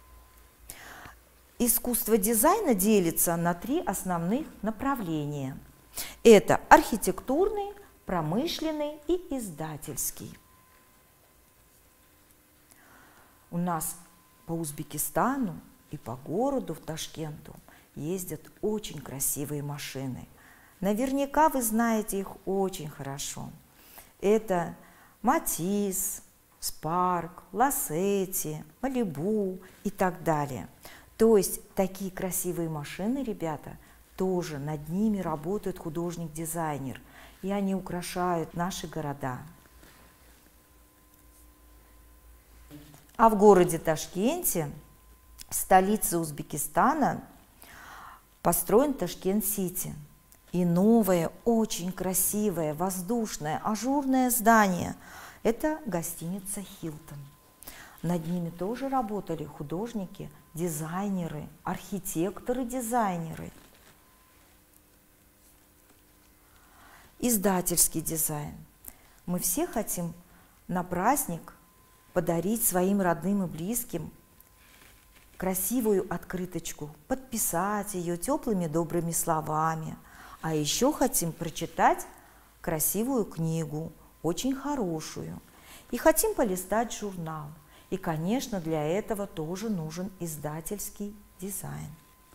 Искусство дизайна делится на три основных направления. Это архитектурный, промышленный и издательский. У нас по Узбекистану и по городу в Ташкенту ездят очень красивые машины. Наверняка вы знаете их очень хорошо. Это Матис, Спарк, Лассетти, Малибу и так далее. То есть такие красивые машины, ребята, тоже над ними работает художник-дизайнер. И они украшают наши города. А в городе Ташкенте, столице Узбекистана, построен Ташкент-Сити. И новое, очень красивое, воздушное, ажурное здание – это гостиница «Хилтон». Над ними тоже работали художники, дизайнеры, архитекторы-дизайнеры. Издательский дизайн. Мы все хотим на праздник подарить своим родным и близким красивую открыточку, подписать ее теплыми добрыми словами. А еще хотим прочитать красивую книгу, очень хорошую. И хотим полистать журнал. И, конечно, для этого тоже нужен издательский дизайн.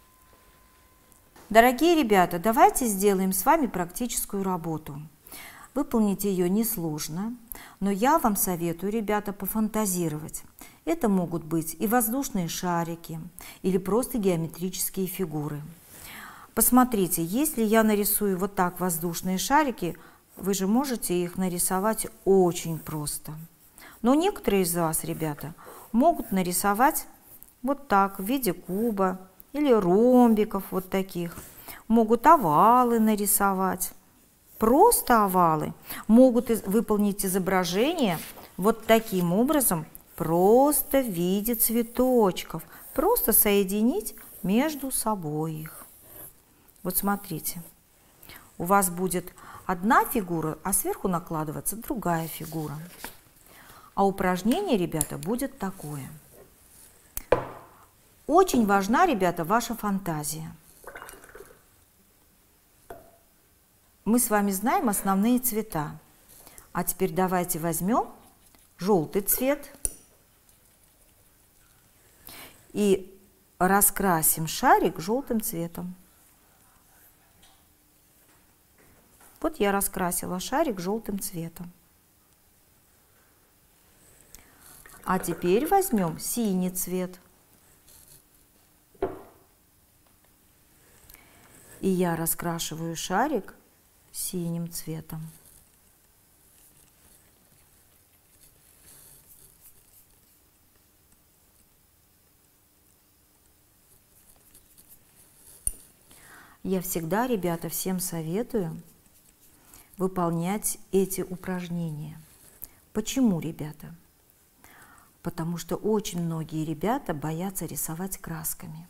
Дорогие ребята, давайте сделаем с вами практическую работу. Выполнить ее несложно, но я вам советую, ребята, пофантазировать. Это могут быть и воздушные шарики, или просто геометрические фигуры. Посмотрите, если я нарисую вот так воздушные шарики, вы же можете их нарисовать очень просто. Но некоторые из вас, ребята, могут нарисовать вот так, в виде куба или ромбиков вот таких. Могут овалы нарисовать, просто овалы. Могут выполнить изображение вот таким образом, просто в виде цветочков. Просто соединить между собой их. Вот смотрите, у вас будет одна фигура, а сверху накладываться другая фигура. А упражнение, ребята, будет такое. Очень важна, ребята, ваша фантазия. Мы с вами знаем основные цвета. А теперь давайте возьмем желтый цвет и раскрасим шарик желтым цветом. Вот я раскрасила шарик желтым цветом. А теперь возьмем синий цвет. И я раскрашиваю шарик синим цветом. Я всегда, ребята, всем советую выполнять эти упражнения. Почему, ребята? Потому что очень многие ребята боятся рисовать красками.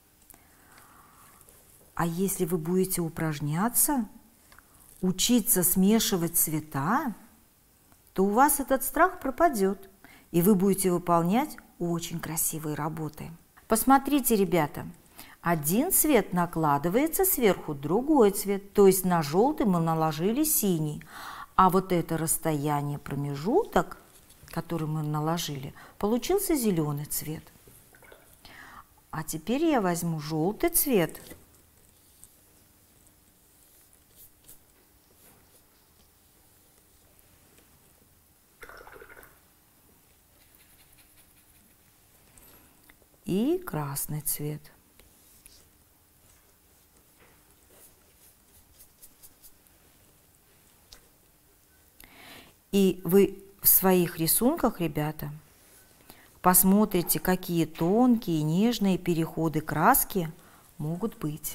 А если вы будете упражняться, учиться смешивать цвета, то у вас этот страх пропадет, и вы будете выполнять очень красивые работы. Посмотрите, ребята, один цвет накладывается сверху другой цвет, то есть на желтый мы наложили синий, а вот это расстояние, промежуток, который мы наложили, получился зеленый цвет. А теперь я возьму желтый цвет и красный цвет. И вы в своих рисунках, ребята, посмотрите, какие тонкие, нежные переходы краски могут быть.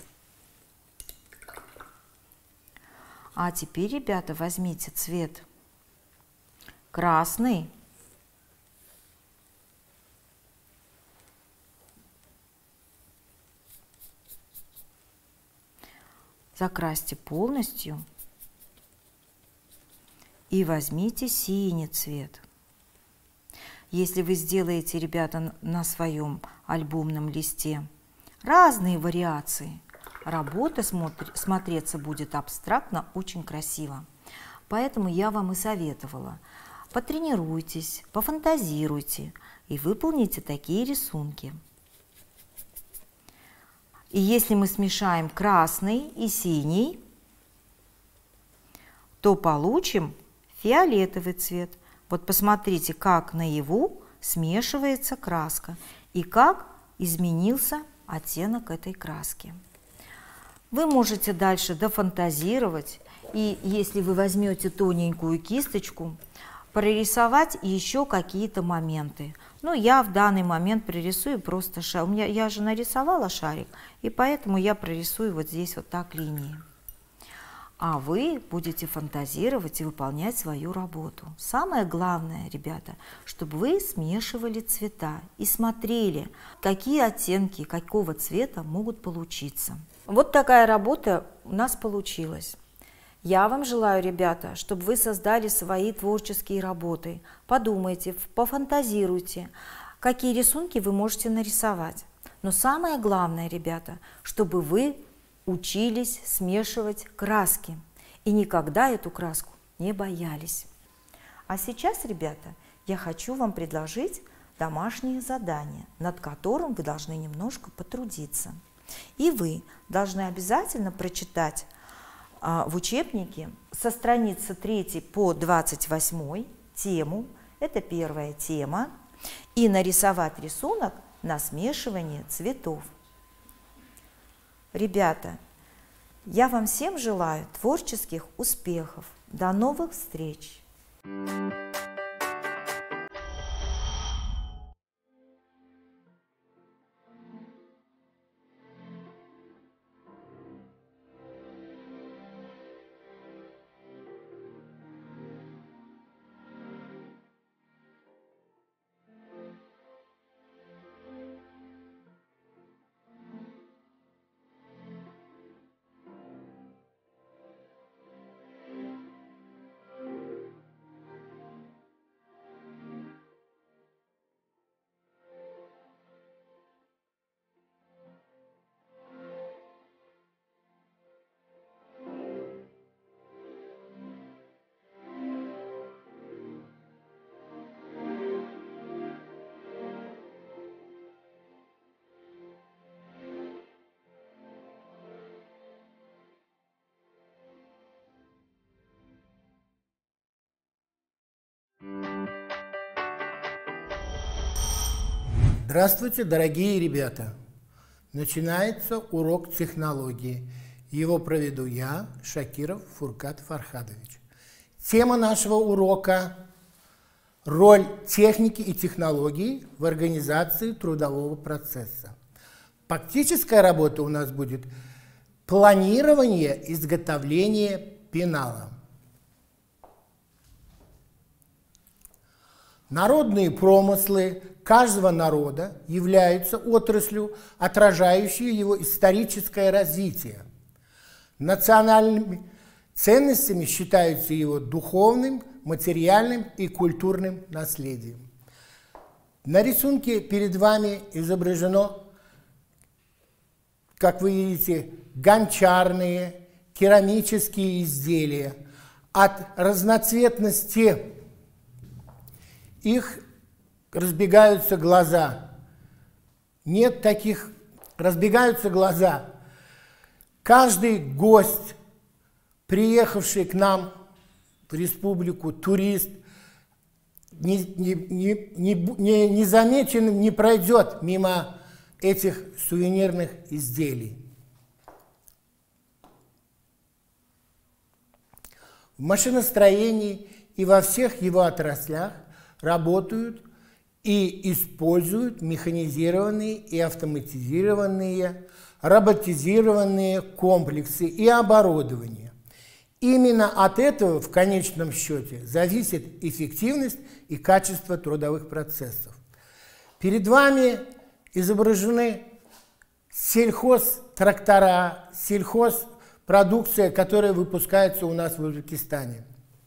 А теперь, ребята, возьмите цвет красный. Закрасьте полностью. И возьмите синий цвет. Если вы сделаете, ребята, на своем альбомном листе разные вариации, работа смотреться будет абстрактно очень красиво. Поэтому я вам и советовала: потренируйтесь, пофантазируйте и выполните такие рисунки. И если мы смешаем красный и синий, то получим фиолетовый цвет. Вот посмотрите, как наяву смешивается краска и как изменился оттенок этой краски. Вы можете дальше дофантазировать, и если вы возьмете тоненькую кисточку, прорисовать еще какие-то моменты. Ну, я в данный момент прорисую просто шарик. У меня, я же нарисовала шарик, и поэтому я прорисую вот здесь вот так линии. А вы будете фантазировать и выполнять свою работу. Самое главное, ребята, чтобы вы смешивали цвета и смотрели, какие оттенки какого цвета могут получиться. Вот такая работа у нас получилась. Я вам желаю, ребята, чтобы вы создали свои творческие работы. Подумайте, пофантазируйте, какие рисунки вы можете нарисовать. Но самое главное, ребята, чтобы вы учились смешивать краски и никогда эту краску не боялись. А сейчас, ребята, я хочу вам предложить домашнее задание, над которым вы должны немножко потрудиться. И вы должны обязательно прочитать а, в учебнике со страницы третьей по двадцать восьмой тему, это первая тема, и нарисовать рисунок на смешивание цветов. Ребята, я вам всем желаю творческих успехов. До новых встреч!
Здравствуйте, дорогие ребята! Начинается урок технологии. Его проведу я, Шакиров Фуркат Фархадович. Тема нашего урока – роль техники и технологий в организации трудового процесса. Практическая работа у нас будет планирование изготовления пенала. Народные промыслы каждого народа являются отраслью, отражающей его историческое развитие. Национальными ценностями считаются его духовным, материальным и культурным наследием. На рисунке перед вами изображено, как вы видите, гончарные, керамические изделия. От разноцветности их разбегаются глаза. Нет таких, разбегаются глаза. Каждый гость, приехавший к нам в республику, турист, незамеченным не пройдет мимо этих сувенирных изделий. В машиностроении и во всех его отраслях работают и используют механизированные и автоматизированные, роботизированные комплексы и оборудование. Именно от этого в конечном счете зависит эффективность и качество трудовых процессов. Перед вами изображены сельхозтрактора, сельхозпродукция, которая выпускается у нас в Узбекистане.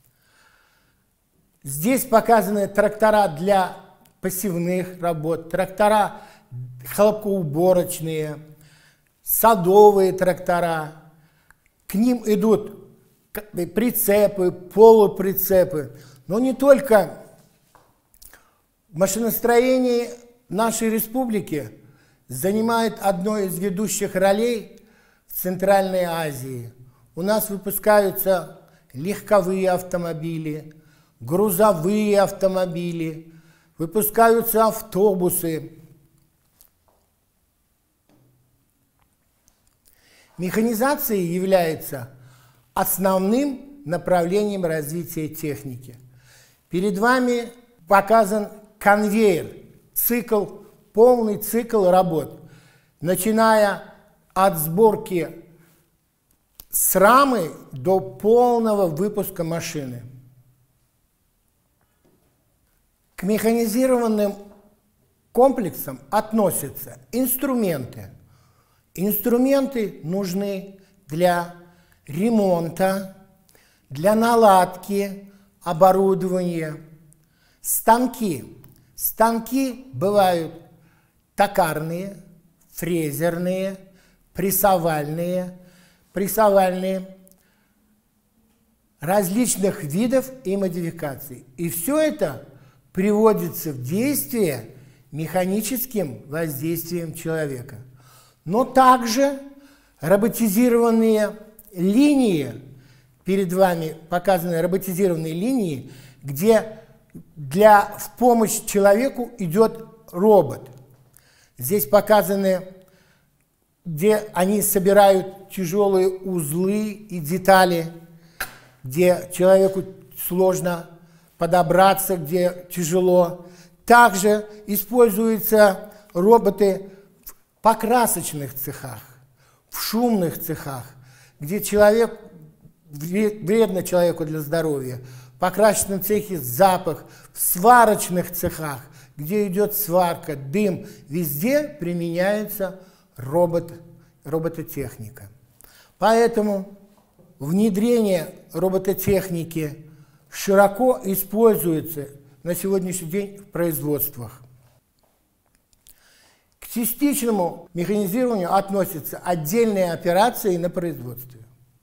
Здесь показаны трактора для посевных работ, трактора хлопкоуборочные, садовые трактора. К ним идут прицепы, полуприцепы. Но не только в машиностроении нашей республики занимает одно из ведущих ролей в Центральной Азии. У нас выпускаются легковые автомобили, грузовые автомобили, выпускаются автобусы. Механизация является основным направлением развития техники. Перед вами показан конвейер, цикл, полный цикл работ, начиная от сборки с рамы до полного выпуска машины. К механизированным комплексам относятся инструменты. Инструменты нужны для ремонта, для наладки оборудования. Станки. Станки бывают токарные, фрезерные, прессовальные, прессовальные различных видов и модификаций. И все это приводится в действие механическим воздействием человека. Но также роботизированные линии, перед вами показаны роботизированные линии, где для, в помощь человеку идет робот. Здесь показаны, где они собирают тяжелые узлы и детали, где человеку сложно подобраться, где тяжело. Также используются роботы в покрасочных цехах, в шумных цехах, где человек, вредно человеку для здоровья, в покрасочном цехе запах, в сварочных цехах, где идет сварка, дым, везде применяется робот, робототехника. Поэтому внедрение робототехники широко используется на сегодняшний день в производствах. К частичному механизированию относятся отдельные операции на производстве.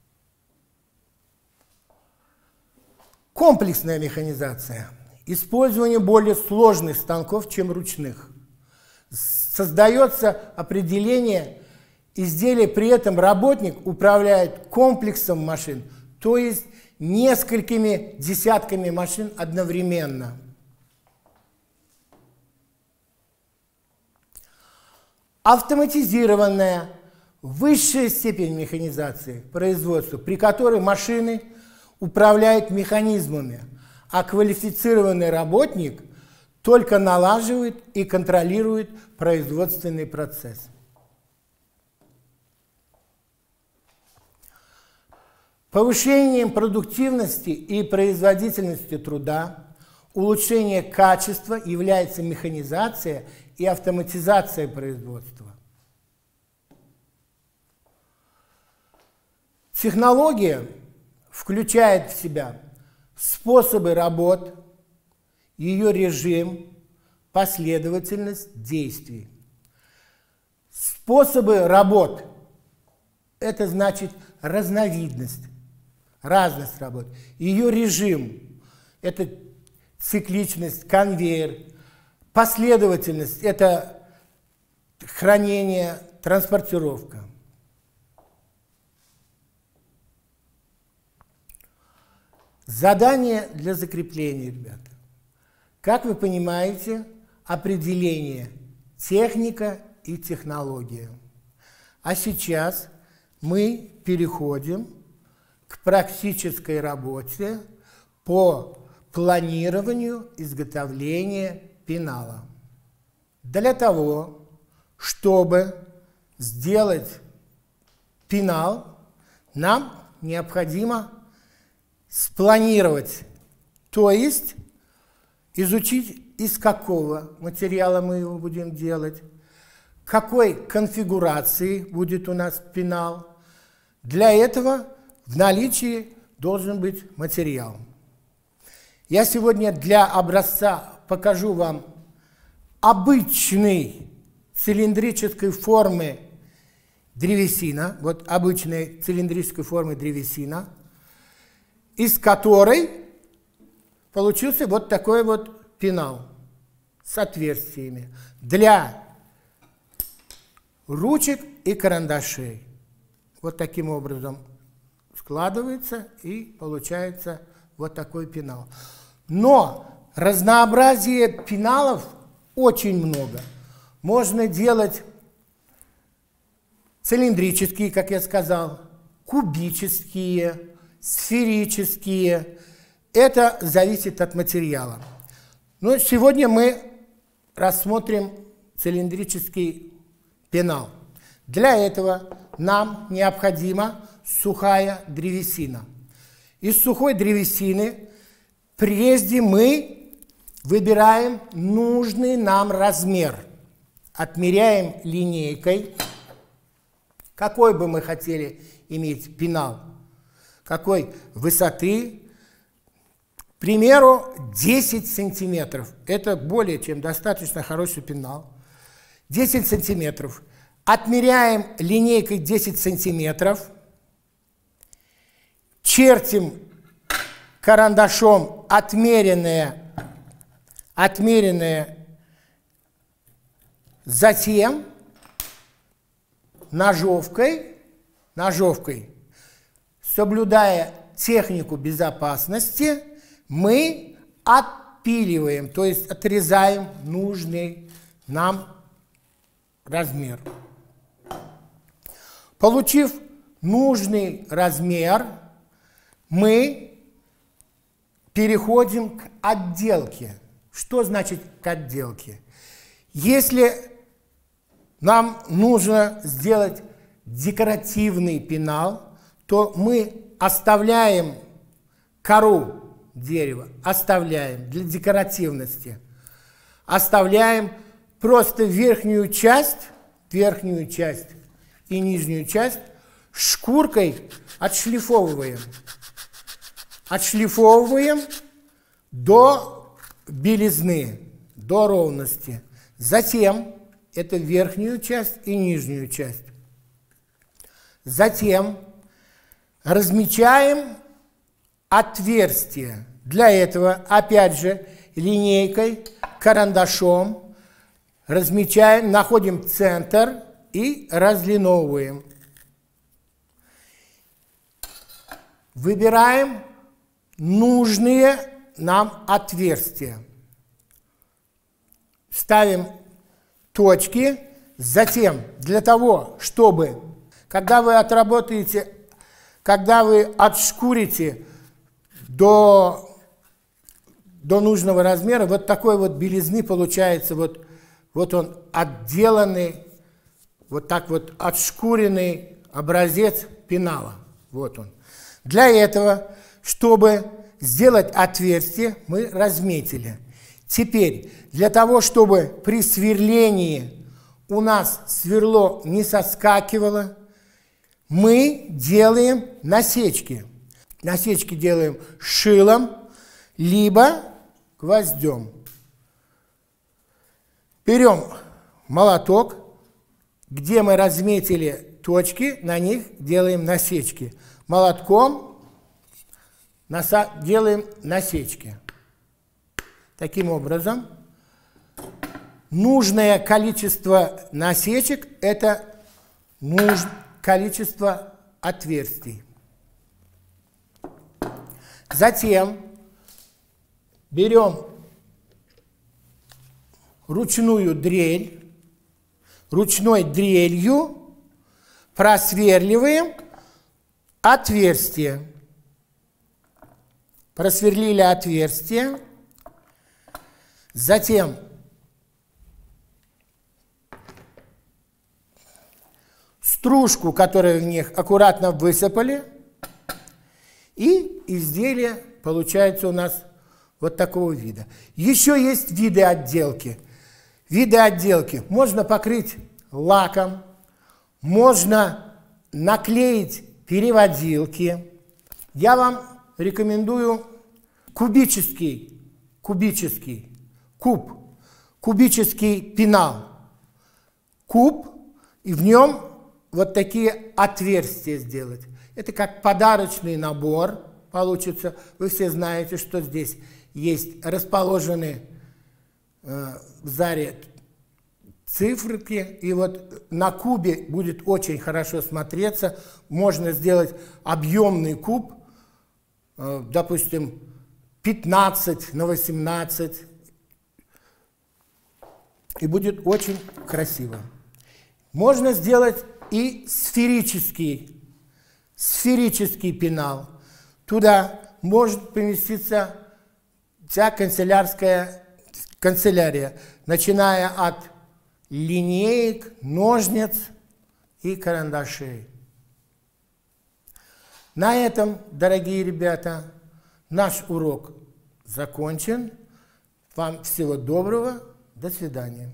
Комплексная механизация. Использование более сложных станков, чем ручных. Создается определение изделия, при этом работник управляет комплексом машин, то есть несколькими десятками машин одновременно. Автоматизированная высшая степень механизации производства, при которой машины управляют механизмами, а квалифицированный работник только налаживает и контролирует производственный процесс. Повышением продуктивности и производительности труда, улучшение качества является механизация и автоматизация производства. Технология включает в себя способы работ, ее режим, последовательность действий. Способы работ – это значит разновидность, разность работ. Ее режим – это цикличность, конвейер. Последовательность – это хранение, транспортировка. Задание для закрепления, ребята. Как вы понимаете, определение техника и технология. А сейчас мы переходим к практической работе по планированию изготовления пенала. Для того, чтобы сделать пенал, нам необходимо спланировать, то есть изучить, из какого материала мы его будем делать, какой конфигурации будет у нас пенал. Для этого в наличии должен быть материал. Я сегодня для образца покажу вам обычной цилиндрической формы древесина, вот обычной цилиндрической формы древесина, из которой получился вот такой вот пенал с отверстиями для ручек и карандашей. Вот таким образом складывается и получается вот такой пенал. Но разнообразие пеналов очень много. Можно делать цилиндрические, как я сказал, кубические, сферические. Это зависит от материала. Но сегодня мы рассмотрим цилиндрический пенал. Для этого нам необходима сухая древесина. Из сухой древесины прежде мы выбираем нужный нам размер. Отмеряем линейкой, какой бы мы хотели иметь пенал, какой высоты. К примеру, десять сантиметров. Это более чем достаточно хороший пенал. десять сантиметров. Отмеряем линейкой десять сантиметров. Чертим карандашом отмеренное, отмеренное. Затем ножовкой, ножовкой, соблюдая технику безопасности, мы отпиливаем, то есть отрезаем нужный нам размер. Получив нужный размер, мы переходим к отделке. Что значит к отделке? Если нам нужно сделать декоративный пенал, то мы оставляем кору дерева, оставляем для декоративности, оставляем просто верхнюю часть, верхнюю часть и нижнюю часть шкуркой отшлифовываем. Отшлифовываем до белизны, до ровности. Затем это верхнюю часть и нижнюю часть. Затем размечаем отверстия. Для этого, опять же, линейкой, карандашом размечаем, находим центр и разлиновываем. Выбираем нужные нам отверстия. Ставим точки. Затем, для того, чтобы, когда вы отработаете, когда вы отшкурите до, до нужного размера, вот такой вот белизны получается, вот, вот он отделанный, вот так вот отшкуренный образец пенала. Вот он. Для этого, чтобы сделать отверстие, мы разметили. Теперь, для того, чтобы при сверлении у нас сверло не соскакивало, мы делаем насечки. Насечки делаем шилом, либо гвоздем. Берем молоток, где мы разметили точки, на них делаем насечки. Молотком делаем насечки. Таким образом, нужное количество насечек – это нужное количество отверстий. Затем берем ручную дрель, ручной дрелью просверливаем отверстие. просверлили отверстие, затем стружку, которую в них аккуратно высыпали, и изделие получается у нас вот такого вида. Еще есть виды отделки. Виды отделки можно покрыть лаком, можно наклеить переводилки. Я вам рекомендую кубический, кубический, куб, кубический пенал. Куб, и в нем вот такие отверстия сделать. Это как подарочный набор получится. Вы все знаете, что здесь есть расположены э, в заре циферки. И вот на кубе будет очень хорошо смотреться. Можно сделать объемный куб, э, допустим, пятнадцать на восемнадцать. И будет очень красиво. Можно сделать и сферический, сферический пенал. Туда может поместиться вся канцелярская канцелярия, начиная от линеек, ножниц и карандашей. На этом, дорогие ребята, наш урок закончен. Вам всего доброго. До свидания.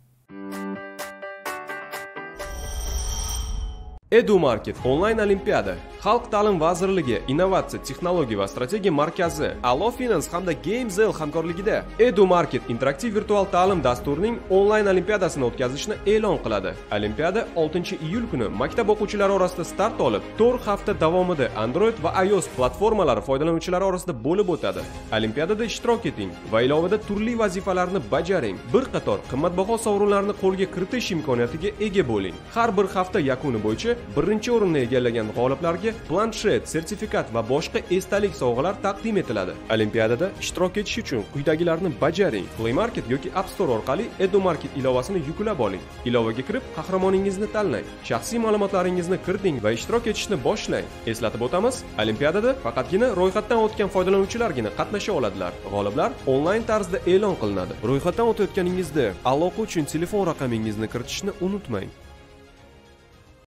EduMarket onlayn olimpiada. Xalq ta'lim vazirligi, innovatsiya, texnologiya va strategiya markazi, Alo Finance hamda GameZell hamkorligida EduMarket interaktiv virtual ta'lim dasturining onlayn olimpiadasini o'tkazishni e'lon qiladi. Olimpiada oltinchi iyul kuni maktab o'quvchilari orasida start olib, to'rt hafta davomida Android va iOS platformalari foydalanuvchilari orasida bo'lib o'tadi. Olimpiadada ishtirok eting va ilovada turli vazifalarni bajaring. Bir qator qimmatbaho sovrinlarni qo'lga kiritish imkoniyatiga ega bo'ling. Har bir hafta yakuni bo'yicha birinchi o'rinni egallagan g'oliblarga planshet, sertifikat va boshqa esdalik sovg'alar taqdim etiladi. Olimpiadada ishtirok etish uchun quyidagilarni bajaring. Play Market yoki App Store orqali EduMarket ilovasini yuklab oling. Ilovaga kirib, qahramoningizni tanlang. Shaxsiy ma'lumotlaringizni kiriting va ishtirok etishni boshlang. Eslatib o'tamiz, olimpiadada faqatgina ro'yxatdan o'tgan foydalanuvchilargina qatnasha oladilar. G'oliblar onlayn tarzda e'lon qilinadi. Ro'yxatdan o'tayotganingizda aloqa uchun telefon raqamingizni kiritishni unutmang.